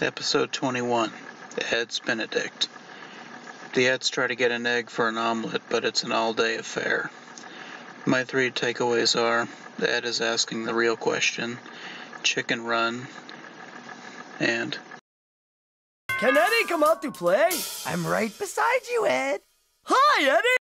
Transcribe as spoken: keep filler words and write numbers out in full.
Episode twenty-one, Eds Benedict. The Eds try to get an egg for an omelet, but it's an all-day affair. My three takeaways are, Ed is asking the real question, chicken run, and... Can Eddie come out to play? I'm right beside you, Ed. Hi, Eddie!